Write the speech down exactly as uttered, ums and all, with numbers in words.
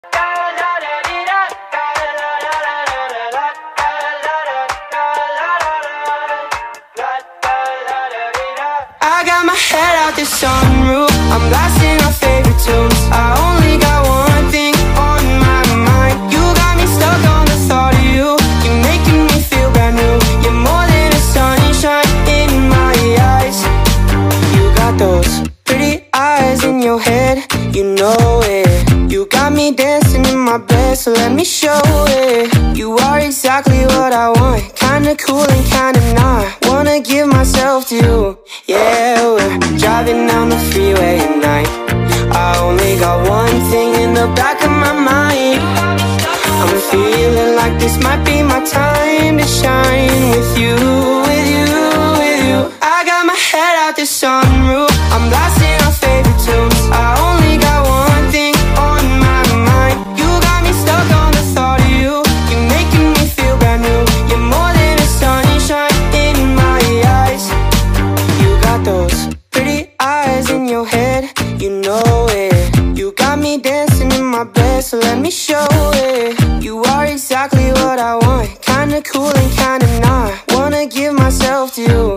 I got my head out the sunroof, I'm blasting our favorite tunes. I only got one thing on my mind. You got me stuck on the thought of you. You're making me feel brand new. You're more than a sunshine in my eyes. You got those pretty eyes in your head, you know it. You got me dancing in my bed, so let me show it. You are exactly what I want, kinda cool and kinda not. Wanna give myself to you. Yeah, we're driving down the freeway at night. I only got one thing in the back of my mind. I'm feeling like this might be my time to shine. With you, with you, with you. I got my head out the sunroof, I'm blasting our favorite tunes. I only got one thing on my mind. You got me stuck on the thought of you. You're making me feel brand new. You're more than a sunshine in my eyes. You got those pretty eyes in your head, you know it. You got me dancing in my bed, so let me show it. You are exactly what I want, kinda cool and kinda not. Wanna give myself to you.